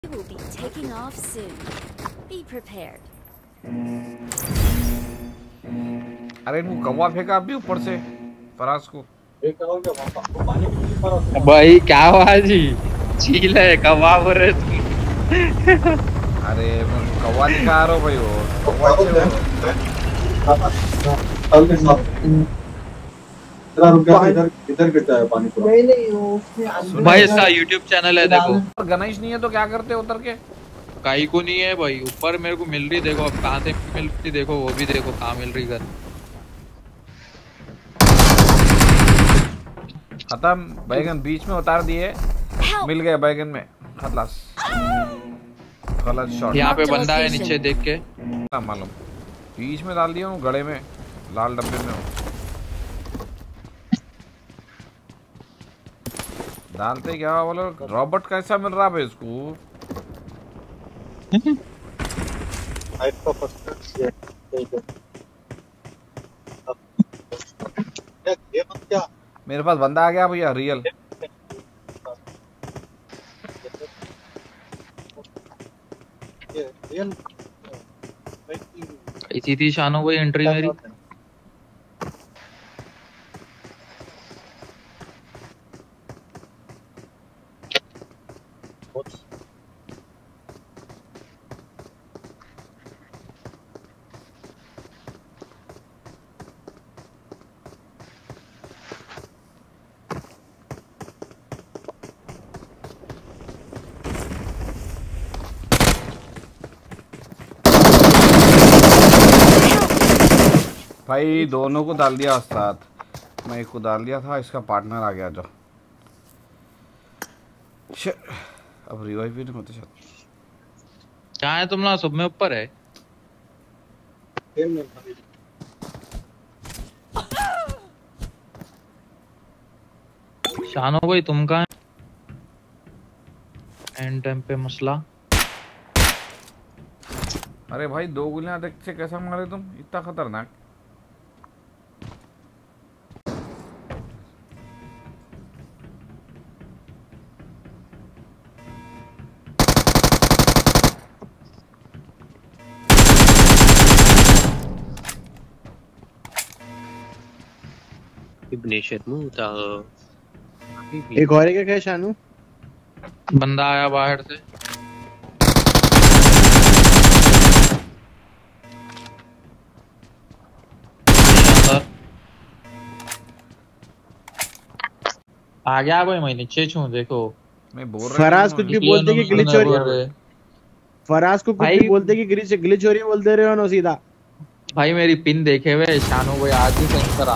will be taking off soon. Be prepared. अरे इनको कौवा फेंका अभी ऊपर से फराज को। भाई क्या आवाज ही चील है कौवा बोल रहे तुम। अरे कौवा दिखा रहा हूँ भाई वो कौवा इधर गिरता है पानी पूरा। भाई इसका YouTube चैनल है देखो। गणेश नहीं है तो क्या करते उतर के? काई को नहीं है भाई, ऊपर मेरे को मिल रही, देखो अब कहाँ से मिल रही, देखो वो भी देखो कहाँ मिल रही गन। खत्म बैगन बीच में उतार दिए, मिल गए बैगन में खलास। गलत शॉट। यहाँ पे बंदा है नीचे देख के मालूम, बीच में डाल दिया हूँ गड़े में, लाल डब्बे में डालते क्या बोलो। रॉबर्ट कैसा मिल रहा है इसको? मेरे पास बंदा आ गया भैया रियल। इसी थी शानो भाई एंट्री मेरी। भाई दोनों को डाल दिया उस्ताद, मैं एक को डाल दिया था, इसका पार्टनर आ गया जो। अब रिवाइव भी नहीं होते शायद। कहाँ है तुम लोग? सब में ऊपर है। शानो भाई तुम कहाँ है? एंड टाइम पे मसला। अरे भाई दो गोलियां देख से कैसा मारे तुम, इतना खतरनाक। एक और क्या शानू? बंदा आया बाहर से। आ गया भाई, मैं नीचे छू देखो। मैं बोल रहा फराज कुछ भी बोलते कि ग्लिच हो रही है। फराज को कुछ भी बोलते कि ग्लिच हो रही है, बोलते रहे हो ना सीधा। भाई मेरी पिन देखे हुए शानू भाई आज ही सही करा।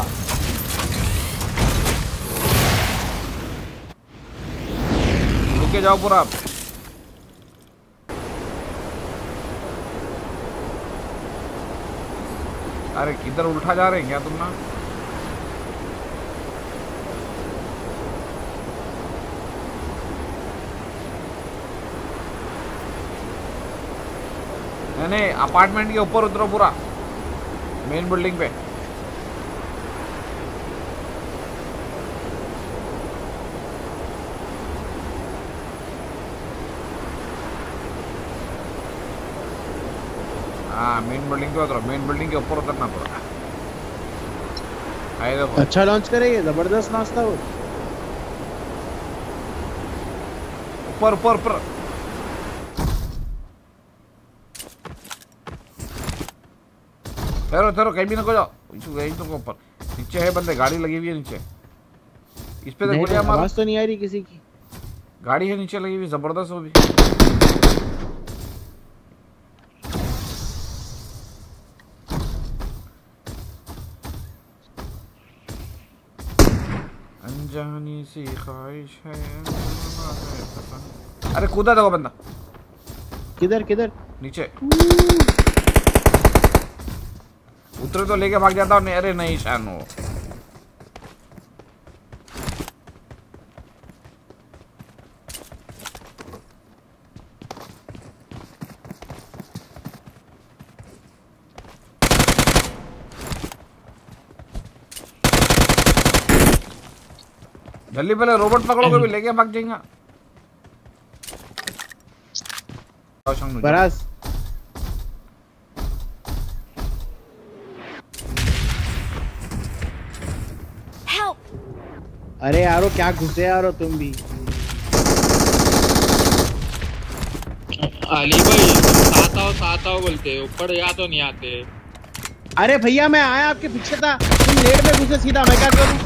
रुके जाओ पूरा आप। अरे किधर उल्टा जा रहे हैं क्या तुम ना? नहीं अपार्टमेंट के ऊपर उतरो पूरा, मेन बिल्डिंग पे। हाँ मेन बिल्डिंग पे उतरो, मेन बिल्डिंग के ऊपर उतरना पड़ेगा। आए देखो अच्छा लॉन्च करेंगे, जबरदस्त लॉन्च था वो। ऊपर ऊपर ऊपर। ठहरो ठहरो कहीं भी ना को जाओ, यहीं तो ऊपर नीचे है बंदे, गाड़ी लगी हुई है नीचे। इस पे तो गोलियां मारो। आवाज तो नहीं आ रही किसी की। गाड़ी है नीचे लगी हुई जबरदस्त वो भी। अनजानी सी ख्वाहिश है। अरे कूदा देखो बंदा। किधर किधर? नीचे उतरे तो लेके भाग जाता हूँ। अरे नहीं शानू, जल्दी पहले रोबोट पकड़ो, कभी लेके भाग जाएगा। फराज अरे यारो क्या घुसे यारो तुम भी। अली भाई साथ आओ बोलते ऊपर या तो नहीं आते। अरे भैया मैं आया आपके पीछे था, तुम लेट में घुसे सीधा, मैं क्या करूं?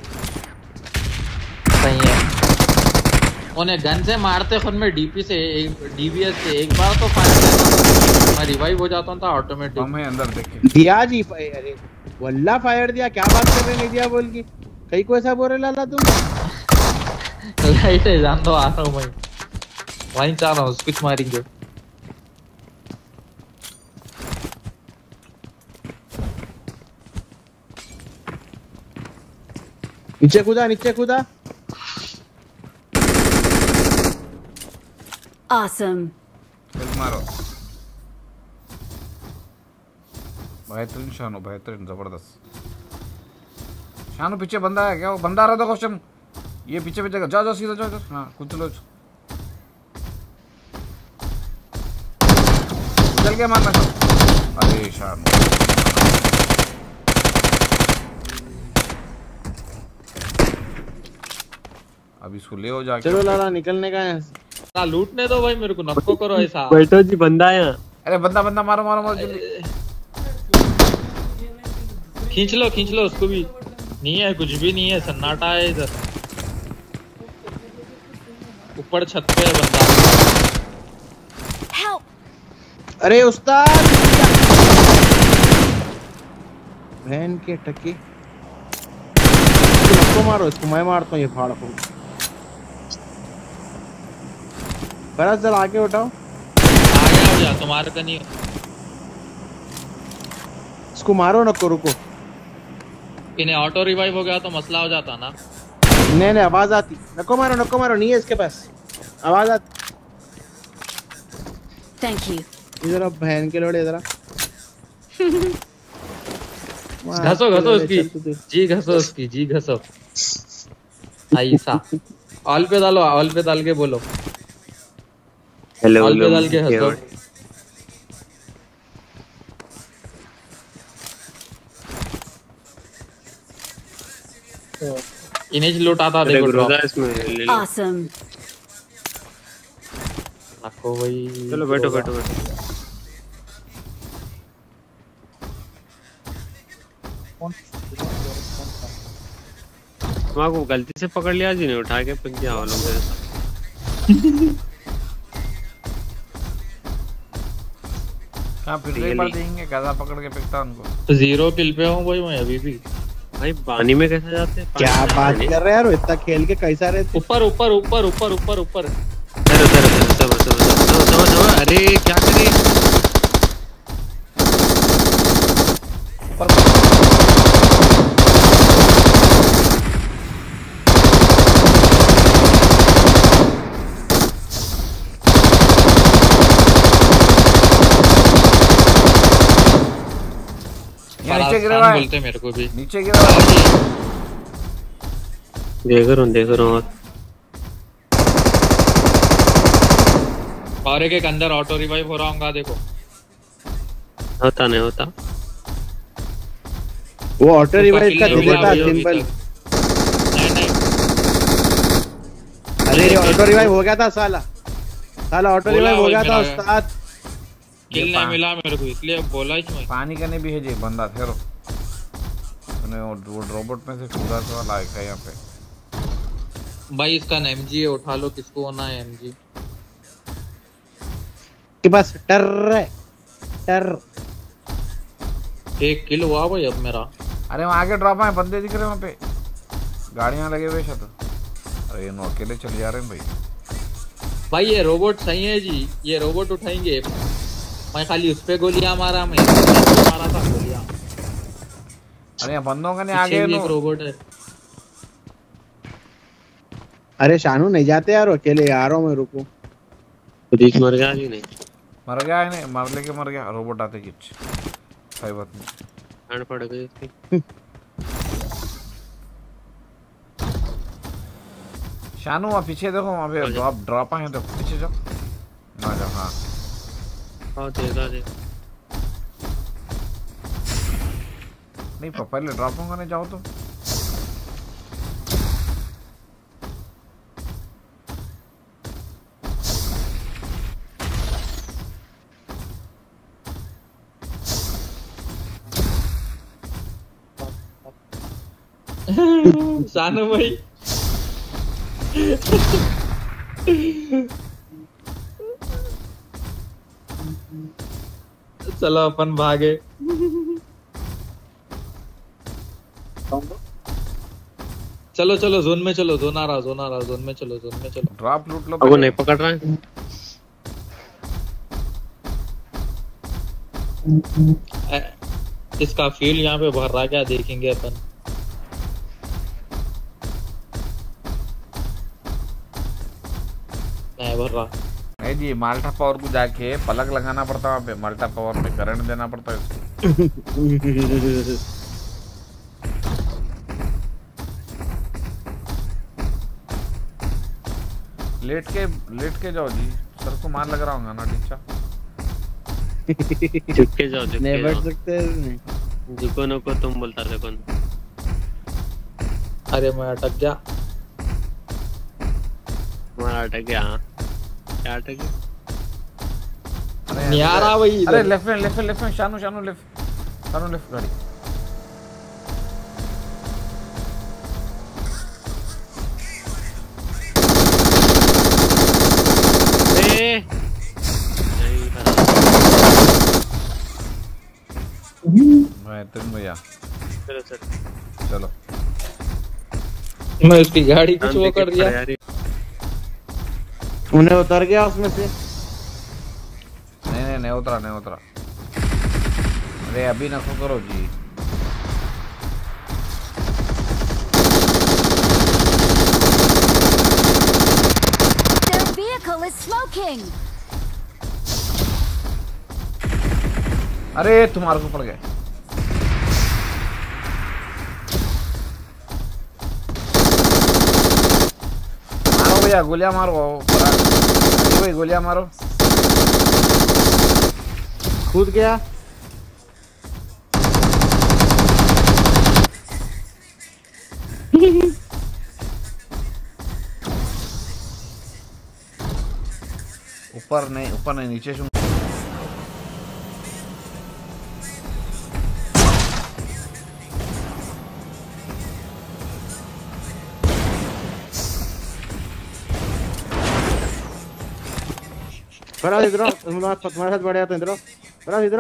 सही है, उन्हें गन से मारते खुद में डीपी से डीबीएस से एक बार तो फायर करता मैं रिवाइव हो जाता था ऑटोमेटिक। हम अंदर देखे दिया जी, अरे वल्ला फायर दिया, क्या बात कर रहे नहीं दिया बोल के, कहीं को ऐसा बोल रहे लाला तुम। लाइट है जान दो, आ रहा हूँ भाई, वहीं जा रहा हूँ, कुछ मारेंगे। नीचे कूदा नीचे कूदा। Awesome. मारो बेहतरीन शानू, बेहतरीन जबरदस्त। शानू पीछे बंदा है क्या? वो बंदा आ रहा था क्वेश्चन, ये पीछे पीछे जाओ जाओ सीधा जाओ। हाँ कुछ लो चल के मारना। अरे शानू अब इसको ले हो जाके। चलो लाला निकलने का है, लूटने दो भाई मेरे को, नको करो ऐसा। बैठो जी, बंदा है। अरे बंदा बंदा मारो मारो मारो जल्दी। खींच लो उसको भी। नहीं है कुछ भी नहीं है, सन्नाटा है इधर। ऊपर छत पे है बंदा। अरे उस्ताद बहन के टके, इसको मारो, इसको मैं मारता हूँ, ये फाड़ फूट। फराज जरा आगे उठाओ, आगे हो जा, तुम्हारे का नहीं। इसको मारो, नको रुको। इन्हें ऑटो रिवाइव हो गया तो मसला हो जाता ना। नहीं आवाज आती, नको मारो, नहीं है इसके पास आवाज आती। Thank you. इधर अब बहन के लोड़े जरा घसो उसकी जी, घसो उसकी जी, घसो ऐसा। ऑल पे डालो, ऑल पे डाल के बोलो हेलो ऑल पे डाल के हंसो। इन्हें लुटाता देखो ड्रॉप। Awesome. आपको वही। चलो बैठो। माँ को गलती से पकड़ लिया जी, नहीं उठा के फेंक दिया वालों के। कहाँ फिर एक बार देंगे, गधा पकड़ के फेंकता उनको। तो 0 किल पे हूँ भाई मैं अभी भी। भाई पानी में कैसे जाते हैं? क्या बात कर रहे यार, इतना खेल के कैसा रहे? ऊपर। अरे क्या करे? नीचे गिरा हुआ है, बोलते मेरे को भी नीचे गिरा हुआ है। देख रहा हूँ। और एक अंदर ऑटो रिवाइव हो रहा होगा, देखो। होता नहीं होता, वो ऑटो रिवाइव का देता सिंपल। नहीं अरे ऑटो रिवाइव हो गया था साला ऑटो रिवाइव हो गया था उस्ताद। किल नहीं मिला मेरे को, इसलिए बोला ही मैं। पानी करने भी है जी बंदा, ठहरो। तूने वो रोबोट में से कूदा तो लायक है यहाँ पे। भाई इसका एमजी है, उठा लो, किसको होना है एमजी के पास। टर 1 किल हुआ भाई अब मेरा। अरे वहाँ आगे ड्रॉप है, बंदे दिख रहे हैं वहाँ पे, गाड़ियाँ लगे हुए शायद। अरे ये नो अकेले चले जा रहे हैं भाई ये रोबोट सही है जी, ये रोबोट उठाएंगे। मैं खाली उस पे गोलियां मारा, मैं मारा था गोलियां। अरे बंदों का नहीं आगे एक रोबोट है। अरे शानू नहीं जाते यार अकेले, आ रहा हूँ मैं, रुको। बीच मर गया जी? नहीं मर गया है, नहीं मर गया। रोबोट आते किच सही बात नहीं, ठंड पड़ गई उसकी। शानू वहाँ पीछे देखो, वहाँ पे ड्रॉप है, देखो पीछे जाओ ना जाओ। हाँ आओ देखा दे। नहीं पहले ड्रॉप होगा नहीं जाओ तो शानू भाई चलो अपन भागे। चलो चलो जोन में चलो, जोन आ रहा जोन में चलो, जोन में चलो। ड्रॉप लूट लो। अब वो नहीं पकड़ रहा है। इसका फील्ड यहाँ पे भर रहा, क्या देखेंगे अपन। नहीं भर रहा। नहीं जी, माल्टा पावर को जाके पलक लगाना पड़ता है वहाँ पे, माल्टा पावर पे करंट देना पड़ता है उसको। लेट के जाओ जी, सर को मार लग रहा होगा ना टीचा। झुक के जाओ, झुक नहीं के बैठ जाओ। सकते नहीं। झुको नको तुम बोलता देखो। अरे मैं अटक गया। तुम्हारा अटक गया। हाँ क्या अटक गया? नहीं आ रहा भाई। अरे लेफ्ट में शानू लेफ्ट गाड़ी। नहीं पता। मैं तुम भैया चलो चलो। चलो। मैं उसकी गाड़ी कुछ वो कर दिया। उन्हें उतर गया उसमें से। नहीं उतरा। अरे अभी ना करो जी। Their vehicle is smoking. अरे तुम्हारे को पड़ गए। मारो भैया, गोलियां मारो भाई, गोलियां मारो। कूद गया। ऊपर नहीं नीचे से। बड़ा इधर आओ, तुम्हारे साथ बढ़िया तो इधर आओ, बड़ा इधर आओ।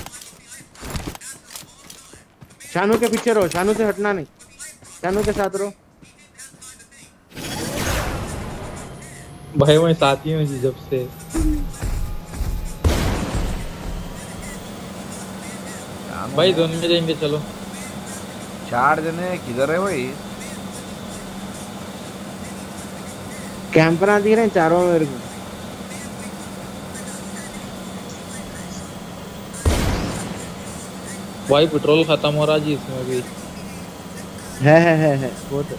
शानू के पीछे रहो, शानू से हटना नहीं, शानू के साथ रहो। भाई मैं साथी हूँ जी जब से। भाई जोन में जाएंगे चलो। 4 जने किधर है भाई? कैंप बना दिए रहे चारों में मेरे को। भाई पेट्रोल खत्म हो रहा जी इसमें भी। है वो तो।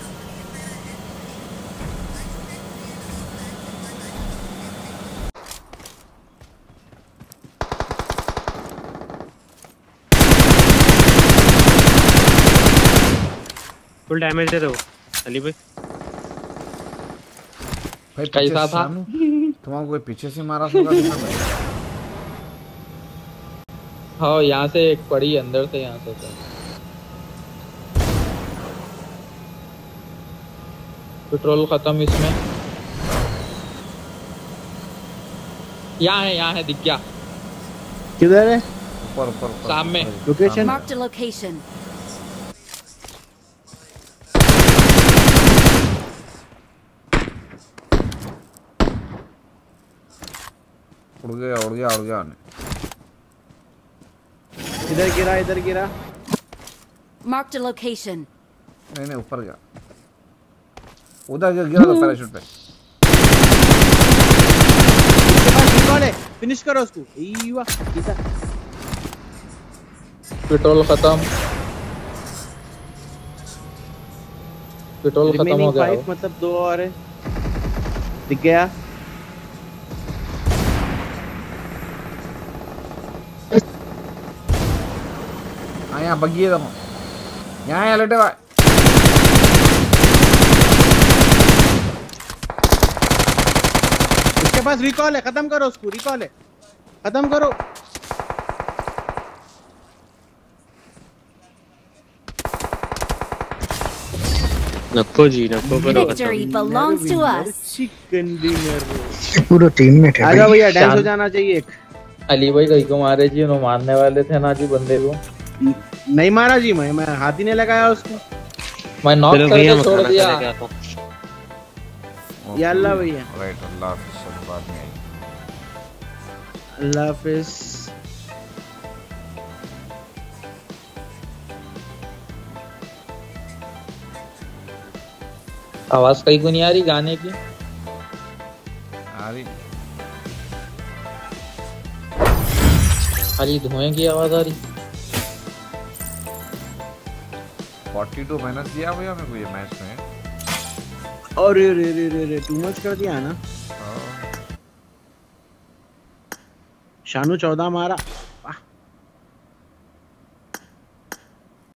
फुल डैमेज दे दो अली भाई। कैसा था? तुम्हारा कोई पीछे से मारा होगा भाई? हाँ यहाँ से एक पड़ी अंदर से, यहाँ से तो। पेट्रोल खत्म इसमें। यहाँ है दिख गया। किधर है? ऊपर सामने। लोकेशन? Marked a location. उड़ गया। इधर गिरा। Marked a location. नहीं ऊपर गया, उधर गिरा था पैराशूट पे। फिनिश करो उसको। पेट्रोल खत्म हो गया। मतलब 2 और है। दिख गया। हाँ यहाँ बग्गी है दोनों, यहाँ लेटे हुआ। उसके पास रिकॉल है, खत्म करो उसको, रिकॉल है, खत्म करो। नको जी, नको करो Victory belongs to us. Chicken dinner पूरा टीममेट है आजा भाई। भैया, डांस हो जाना चाहिए एक। अली भाई कहीं को मारे जी, उन्होंने मारने वाले थे ना जी बंदे को। नहीं मारा जी, मैं हाथ ही नहीं लगाया उसको। मैं नॉक चलो भैया, करके मैं छोड़ खाना दिया। खाने जाता हूँ। या अल्लाह भैया, राइट, अल्लाह हाफिज़, चलो बाद में आई। अल्लाह हाफिज। आवाज कहीं को नहीं आ रही गाने की। आ रही खाली धुएं की आवाज आ रही। 42 माइनस दिया भैया मेरे को ये मैच में। अरे रे रे रे रे, टू मच कर दिया ना। हाँ। शानू 14 मारा।